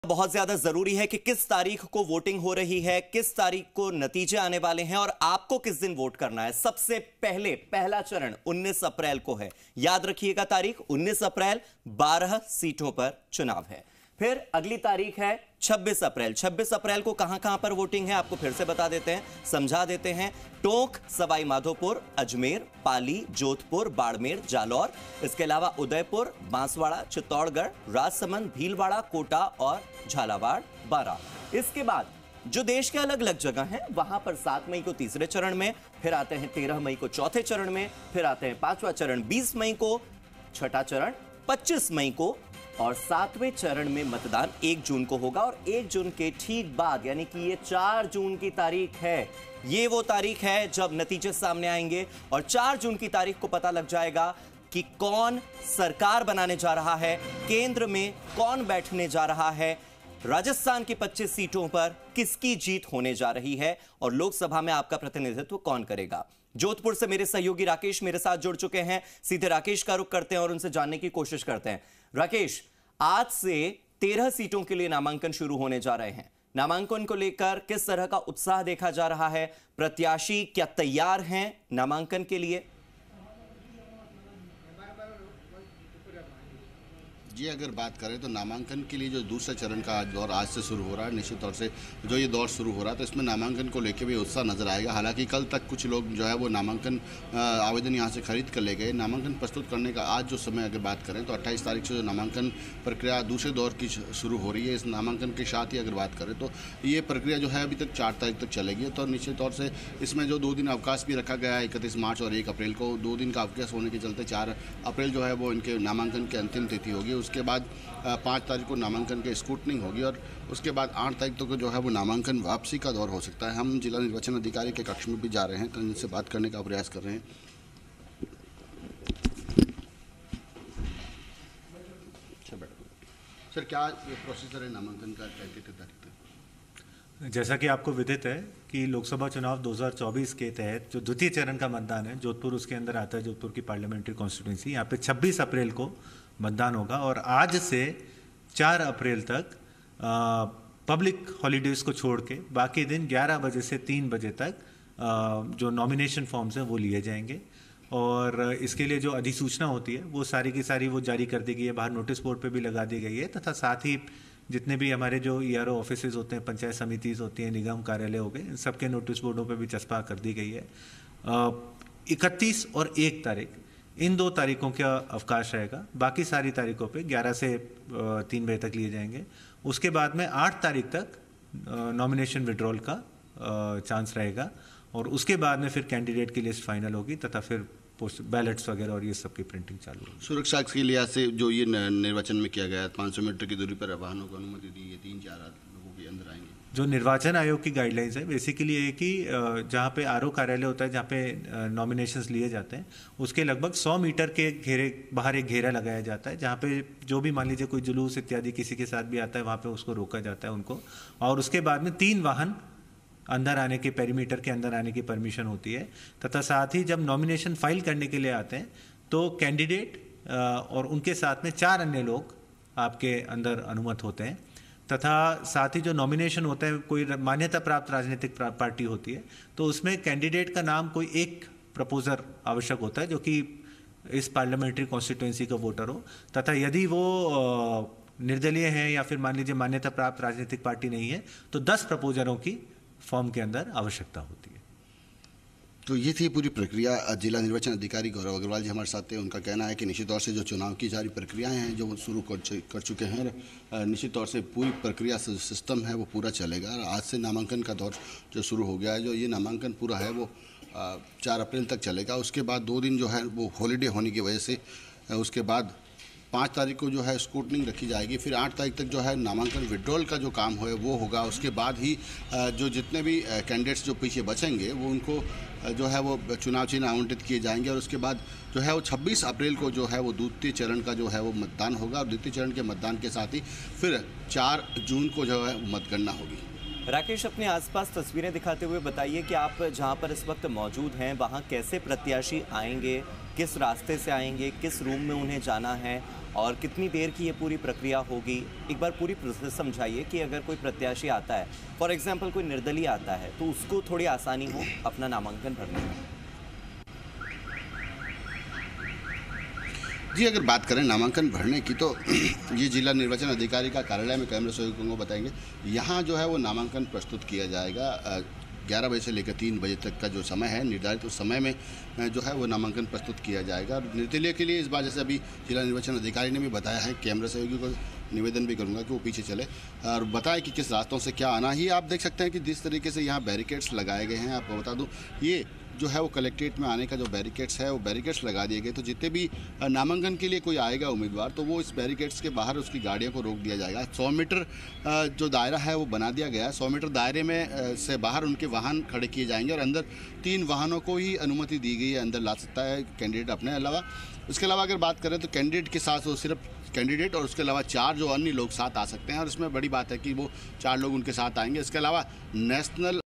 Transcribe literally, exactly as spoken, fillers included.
बहुत ज्यादा जरूरी है कि किस तारीख को वोटिंग हो रही है, किस तारीख को नतीजे आने वाले हैं और आपको किस दिन वोट करना है। सबसे पहले पहला चरण उन्नीस अप्रैल को है। याद रखिएगा तारीख उन्नीस अप्रैल, बारह सीटों पर चुनाव है। फिर अगली तारीख है छब्बीस अप्रैल। छब्बीस अप्रैल को कहां कहां पर वोटिंग है आपको फिर से बता देते हैं, समझा देते हैं। टोंक, सवाई माधोपुर, अजमेर, पाली, जोधपुर, बाड़मेर, जालौर, इसके अलावा उदयपुर, बांसवाड़ा, चित्तौड़गढ़, राजसमंद, भीलवाड़ा, कोटा और झालावाड़, बारां। इसके बाद जो देश के अलग अलग जगह हैं वहां पर सात मई को तीसरे चरण में, फिर आते हैं तेरह मई को चौथे चरण में, फिर आते हैं पांचवा चरण बीस मई को, छठा चरण पच्चीस मई को और सातवें चरण में मतदान एक जून को होगा। और एक जून के ठीक बाद यानी कि ये चार जून की तारीख है, ये वो तारीख है जब नतीजे सामने आएंगे और चार जून की तारीख को पता लग जाएगा कि कौन सरकार बनाने जा रहा है, केंद्र में कौन बैठने जा रहा है, राजस्थान की पच्चीस सीटों पर किसकी जीत होने जा रही है और लोकसभा में आपका प्रतिनिधित्व कौन करेगा। जोधपुर से मेरे सहयोगी राकेश मेरे साथ जुड़ चुके हैं। सीधे राकेश का रुख करते हैं और उनसे जानने की कोशिश करते हैं। राकेश, आज से तेरह सीटों के लिए नामांकन शुरू होने जा रहे हैं। नामांकन को लेकर किस तरह का उत्साह देखा जा रहा है? प्रत्याशी क्या तैयार हैं नामांकन के लिए? जी, अगर बात करें तो नामांकन के लिए जो दूसरे चरण का दौर आज से शुरू हो रहा है, निश्चित तौर से जो ये दौर शुरू हो रहा है तो इसमें नामांकन को लेकर भी उत्साह नजर आएगा। हालांकि कल तक कुछ लोग जो है वो नामांकन आवेदन यहाँ से खरीद कर ले गए। नामांकन प्रस्तुत करने का आज जो समय अगर बात करें तो अट्ठाईस तारीख से जो नामांकन प्रक्रिया दूसरे दौर की शुरू हो रही है, इस नामांकन के साथ ही अगर बात करें तो ये प्रक्रिया जो है अभी तक चार तारीख तक चलेगी। तो निश्चित तौर से इसमें जो दो दिन अवकाश भी रखा गया है, इकतीस मार्च और एक अप्रैल को, दो दिन का अवकाश होने के चलते चार अप्रैल जो है वो इनके नामांकन की अंतिम तिथि होगी। उसके बाद पाँच तारीख को नामांकन की स्क्रूटनिंग होगी और उसके बाद आठ तारीख तक तो जो है वो नामांकन वापसी का दौर हो सकता है। हम जिला निर्वाचन अधिकारी के कक्ष में भी जा रहे हैं तो इनसे बात करने का प्रयास कर रहे हैं। सर, क्या ये प्रोसीजर है नामांकन का कितने तारीख तक? जैसा कि आपको विदित है कि लोकसभा चुनाव दो हज़ार चौबीस के तहत जो द्वितीय चरण का मतदान है, जोधपुर उसके अंदर आता है, जोधपुर की पार्लियामेंट्री कॉन्स्टिट्यूंसी, यहाँ पे छब्बीस अप्रैल को मतदान होगा और आज से चार अप्रैल तक आ, पब्लिक हॉलीडेज को छोड़ के बाकी दिन ग्यारह बजे से तीन बजे तक आ, जो नॉमिनेशन फॉर्म्स हैं वो लिए जाएंगे और इसके लिए जो अधिसूचना होती है वो सारी की सारी वो जारी कर दी गई है, बाहर नोटिस बोर्ड पे भी लगा दी गई है तथा साथ ही जितने भी हमारे जो ई आर ओ ऑफिसेज होते हैं, पंचायत समितिज होती हैं, निगम कार्यालय हो गए, इन सबके नोटिस बोर्डों पे भी चस्पा कर दी गई है। इकतीस और एक तारीख, इन दो तारीखों का अवकाश रहेगा। बाकी सारी तारीखों पे ग्यारह से तीन बजे तक लिए जाएंगे। उसके बाद में आठ तारीख तक नॉमिनेशन विड्रॉल का चांस रहेगा और उसके बाद में फिर कैंडिडेट की लिस्ट फाइनल होगी तथा फिर बैलेट्स वगैरह और ये सब की प्रिंटिंग चालू होगी। सुरक्षा के लिहाज से जो ये निर्वाचन में किया गया है, पाँच सौ मीटर की दूरी पर वाहनों को अनुमति दी है, तीन चार लोगों के अंदर आएंगे। जो निर्वाचन आयोग की गाइडलाइंस है बेसिकली ये कि जहाँ पे आर ओ कार्यालय होता है, जहाँ पे नॉमिनेशंस लिए जाते हैं, उसके लगभग सौ मीटर के घेरे बाहर एक घेरा लगाया जाता है जहाँ पे जो भी मान लीजिए कोई जुलूस इत्यादि किसी के साथ भी आता है वहाँ पे उसको रोका जाता है उनको। और उसके बाद में तीन वाहन अंदर आने के, पेरीमीटर के अंदर आने की परमिशन होती है तथा साथ ही जब नॉमिनेशन फाइल करने के लिए आते हैं तो कैंडिडेट और उनके साथ में चार अन्य लोग आपके अंदर अनुमत होते हैं तथा साथ ही जो नॉमिनेशन होता है, कोई मान्यता प्राप्त राजनीतिक पार्टी होती है तो उसमें कैंडिडेट का नाम कोई एक प्रपोजर आवश्यक होता है जो कि इस पार्लियामेंट्री कॉन्स्टिट्यूंसी का वोटर हो तथा यदि वो निर्दलीय हैं या फिर मान लीजिए मान्यता प्राप्त राजनीतिक पार्टी नहीं है तो दस प्रपोजरों की फॉर्म के अंदर आवश्यकता होती है। तो ये थी पूरी प्रक्रिया। जिला निर्वाचन अधिकारी गौरव अग्रवाल जी हमारे साथ थे। उनका कहना है कि निश्चित तौर से जो चुनाव की सारी प्रक्रियाएं हैं जो शुरू कर चुके हैं, निश्चित तौर से पूरी प्रक्रिया सिस्टम है वो पूरा चलेगा। आज से नामांकन का दौर जो शुरू हो गया है, जो ये नामांकन पूरा है वो चार अप्रैल तक चलेगा। उसके बाद दो दिन जो है वो हॉलीडे होने की वजह से उसके बाद पाँच तारीख को जो है स्क्रूटनिंग रखी जाएगी। फिर आठ तारीख तक जो है नामांकन विड्रॉल का जो काम है वो होगा। उसके बाद ही जो जितने भी कैंडिडेट्स जो पीछे बचेंगे वो उनको जो है वो चुनाव चिन्ह आवंटित किए जाएंगे और उसके बाद जो है वो छब्बीस अप्रैल को जो है वो द्वितीय चरण का जो है वो मतदान होगा और द्वितीय चरण के मतदान के साथ ही फिर चार जून को जो है मतगणना होगी। राकेश, अपने आसपास तस्वीरें दिखाते हुए बताइए कि आप जहां पर इस वक्त मौजूद हैं वहां कैसे प्रत्याशी आएंगे, किस रास्ते से आएंगे, किस रूम में उन्हें जाना है और कितनी देर की ये पूरी प्रक्रिया होगी? एक बार पूरी प्रोसेस समझाइए कि अगर कोई प्रत्याशी आता है, फॉर एग्जांपल कोई निर्दलीय आता है, तो उसको थोड़ी आसानी हो अपना नामांकन भरने में। जी, अगर बात करें नामांकन भरने की तो ये जिला निर्वाचन अधिकारी का कार्यालय में कैमरा सहयोगियों को बताएंगे। यहाँ जो है वो नामांकन प्रस्तुत किया जाएगा। ग्यारह बजे से लेकर तीन बजे तक का जो समय है निर्धारित, उस समय में जो है वो नामांकन प्रस्तुत किया जाएगा। और निर्दलीय के लिए इस बार जैसे अभी जिला निर्वाचन अधिकारी ने भी बताया है, कैमरा सहयोगी को निवेदन भी करूंगा कि वो पीछे चले और बताएं कि किस रास्तों से क्या आना ही। आप देख सकते हैं कि जिस तरीके से यहाँ बैरिकेड्स लगाए गए हैं, आपको बता दूँ ये जो है वो कलेक्ट्रेट में आने का जो बैरिकेड्स है वो बैरिकेड्स लगा दिए गए। तो जितने भी नामांकन के लिए कोई आएगा उम्मीदवार, तो वो इस बैरिकेड्स के बाहर उसकी गाड़ियों को रोक दिया जाएगा। सौ मीटर जो दायरा है वो बना दिया गया है। सौ मीटर दायरे में से बाहर उनके वाहन खड़े किए जाएंगे और अंदर तीन वाहनों को ही अनुमति दी गई है, अंदर ला सकता है कैंडिडेट अपने अलावा। उसके अलावा अगर बात करें तो कैंडिडेट के साथ वो सिर्फ कैंडिडेट और उसके अलावा चार जो अन्य लोग साथ आ सकते हैं, और इसमें बड़ी बात है कि वो चार लोग उनके साथ आएंगे। इसके अलावा नेशनल